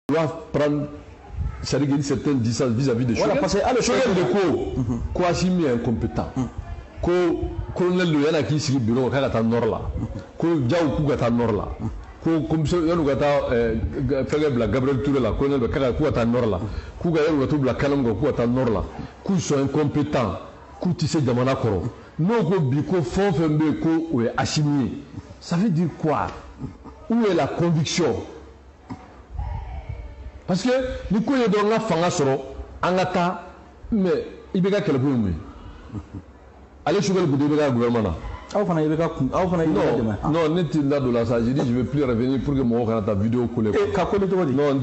doivent prendre une certaine distance vis-à-vis de Choguel. Parce que Choguel de quoi Assimi est incompétent. Colonel de Yana qui s'y bureau à nord là. Ko Diaw Kougata nord là. Comme ça, Gabriel Touré là, colonel de Kougata nord là. Kougata Bla Kanam Kougata nord là. Kou sont incompétents. Kou tissé Damana Koro. Non, ko Biko font fembe ko ou est Assimi. Ça veut dire quoi? Où est la conviction? Parce que nous connaissons la fanga soro, angata, mais il y a quel point? Allez sur le gouvernement. Non, n'est-il là de la sagesse? Je ne vais plus revenir pour que mon regarde ta vidéo coule. Non,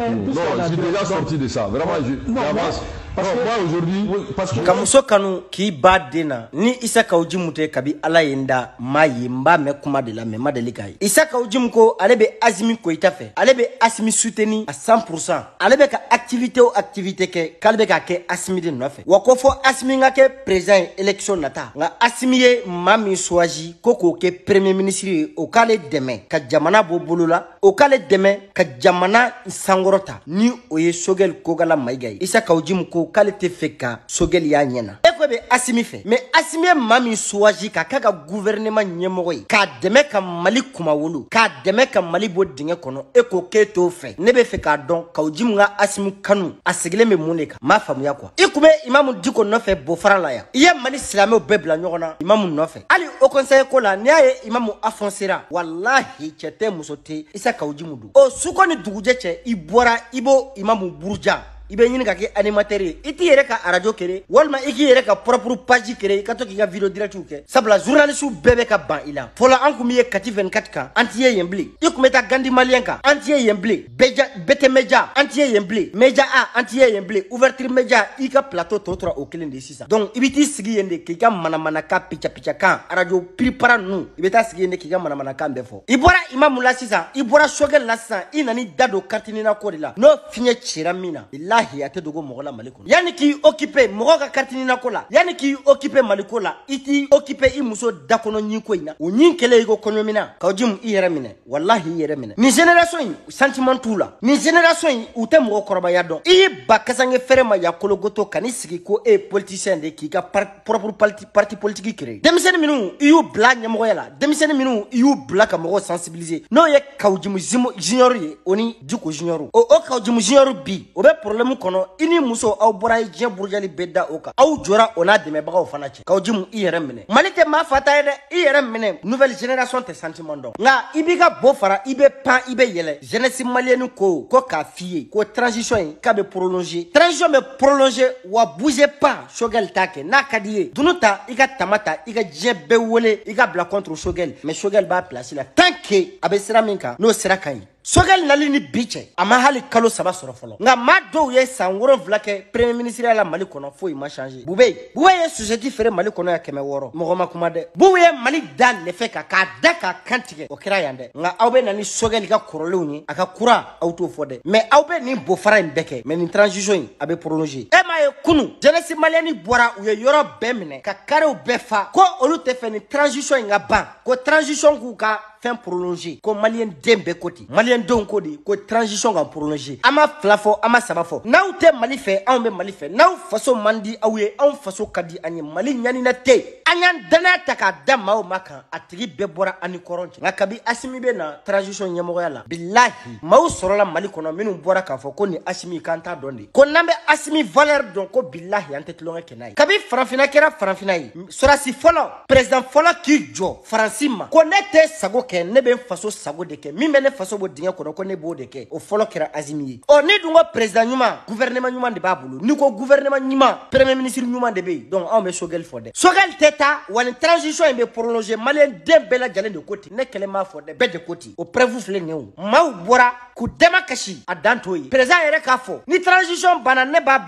j'ai déjà sorti de ça. Vraiment, j'avance. Parce que moi aujourd'hui, parce que Kamuso Kanu qui bat dena ni Isaka Ujimute kabi ala yenda mayimba me kuma de la mema delikai. Isaka Ujimko alebe Azimi ko itafe. Alebe Asimi soutenu à 100%. Alebe ka activité ke kalbe ka ke Asimi de nofe. Wakofo Asimi nga ke président élection nata. Nga Asimi ye mami soaji koko ke premier ministre o kale deme ka jamana bo bolula o kale deme ka jamana sangorota ni oye Choguel kogala maigai. Isaka Ujimko qualité fait ka Choguel ya nyena eko be Assimi fait mais Assimi mami soaji ka kaga gouvernement nyemoy ka deme ka Mali kuma wolu ka deme ka Mali bo dinge kono eko keto fait ne be fait ka don ka Ujim nga Assimi Kanu asegle me muneka ma famu ya kwa ikube imamu diko no fait bo fara la ya iye Mali islamé bebla nyona imamu no fait ali au conseil ko la niaye imamu afonsera wallahi chete musote Isaka Ujimudu o suko ni duguje che ibora ibo imamu burja ibe nyini ka ke animateur iti yere ka radio kere walma iki yere ka propre page kere ka to ki ga video direct ke sabla journaliste bebe ka ban ila fola an kumiye kati 24 ka antiye yemble ikumeta gandi malien ka antiye yemble beja bete media antiye yemble media a antiye yemble ouverture media ika plateau totra o kelen de sisa donc ibiti sigi yende ki ka mana ka picha kan radio prepara nu ibeta sigi yende ki ka mana ka mbefo ibora imamu la sisa ibora Choguel la sisa inani dado kartini na ko la no finye chiramina ya te dogo mogola maliko yani ki occupé mogoka kartini na kola yani ki occupé maliko la iti occupé I muso dakono nyiko ina o nyinkele iko konomina ka ojim I yere mine wallahi I yere mine ni génération yi sentimental la ni génération yi ute mogo koroba ya don I bakasange fere ma ya kologoto kani sigi ko politicien de ki ka propre parti politique créé demiseni minu iyu bla nyamogo yala demiseni minu iyu bla ka mogo sensibiliser no ye ka ojim junior yi oni diko junior o ka ojim junior bi o be problème kono ini muso aw bora je burjali bedda oka aw jora ona deme bagaw fana ci kaw jimu I yere mine malite ma fata ede I yere mine nouvelle génération te sentiment don nga ibiga bo fara ibe pan ibe yele jeunesse malienne ko ka fier ko transition ka be prolonger transition me prolonger wa bouger pas Choguel take na kadiye dunuta iga tamata iga je be wole iga bla contre Choguel mais Choguel ba placer la tant que abe sera minka no sera kai Choguel nali ni biche ama hali kalo saba soro folo nga ma do ye sangoro vlake premier ministre la Mali kono fo I ma changer bube ye société fere Mali kono ya keme woro mogoma kuma de ye Mali dan le fe ka daka kantike o kira yande nga awbe nani Choguel ka korolewni aka kura auto fode mais awbe ni bo fara mbeke mais ni transition abe prolonger e ma ye kunu jeunesse malienne bora u ye yoro bemne ka kare u befa ko olu te fe ni transition nga ban ko transition ku ka fin prolongé ko malien dembe koti malien don kodi ko transition ga prolongé ama flafo ama sabafo naw te Mali fe an be Mali fe naw faso mandi awye an faso kadi anye Mali nyani na te anyan dana taka dama o maka atigi be bora ani koronche ngakabi Assimi be na transition nyamo yala billahi maw sorola Mali kono minu bora ka fo ko ni Assimi kanta donde ko nambe Assimi valeur don ko billahi ante tlonga kenai kabi farafina kera farafina yi sorasi folo président folo ki jo faransima ko nete sago ne be faso sago de ke min be ne faso bo dinga kono ko ne bo de ke o folo kera Azimi o ni dungo président nyuma gouvernement nyuma de babulu ni ko gouvernement nyuma premier ministre nyuma de be donc on be Choguel fode Choguel teta wan transition be prolonger malien dembe la jale de côté ne kele ma fode be de côté o prévu fle new maw bora ku dema kashi adantoyi président yere ka fo ni transition bana ne ba bla ne be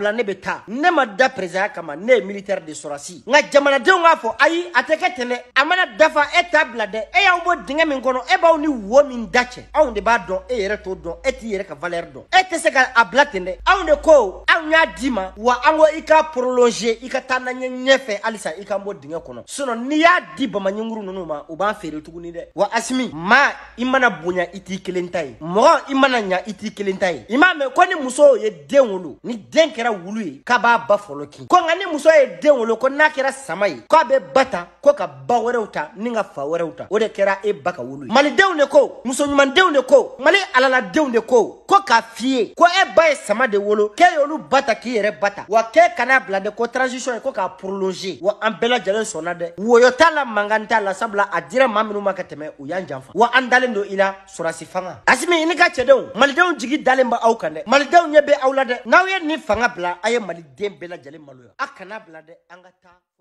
ta ne ma da président kama ne militaire de sorasi nga jamanadenw ŋa fɔ ayi a tɛ kɛ ten dɛ a mana dafa e t'a bila dɛ e y'aw bɔ dingɛ min kɔnɔ e b'aw ni wo min da cɛ anw de b'a dɔn e yɛrɛ t'o dɔn e t'i yɛrɛ ka valeur dɔn e tɛ se ka a bila ten dɛ anw de ko anw y'a d'i ma wa an ko i ka prolonger i ka taa na ɲɛfɛ halisa i k'an bɔ dingɛ kɔnɔ sinon n'i y'a di bamaɲɛnkuru ninnu ma u b'an feere tuguni dɛ wa Asimi maa i mana bonya i t'i kelen ta ye mɔgɔ i mana ɲa i t'i kelen ta ye i m'a mɛn ko ni muso ye den wolo ni den kɛra wulu ye k'a b'a ba fɔlɔ kin ko nka ni muso ye den wolo ko n'a kɛra sama ye k'a bɛ ba ta ko ka ba wɛrɛw ta ni ka fa wɛrɛw ta o de kɛra e ba ka wolo ye malidenw de ko muso ɲumandenw de ko mali alaladenw de ko k'a f'i ye ko e ba ye sama de wolo k'e y'olu ba ta k'i yɛrɛ ba ta wa k'e kana bila de ko transition ye ko k'a prolonger wa an bɛɛ lajɛlen sɔnna dɛ woyo t'a la mankan t'a la sabula a dira maa minnu ma ka tɛmɛ u y'an janfa wa an dalen don i la sɔrɔsi fanga Asimi i ni ka cɛdenw malidenw jigi dalen bɛ aw kan dɛ malidenw ɲɛ bɛ aw la dɛ n'aw ye nin fanga bila a ye maliden bɛɛ lajɛlen maloya a kana bila dɛ an ka taa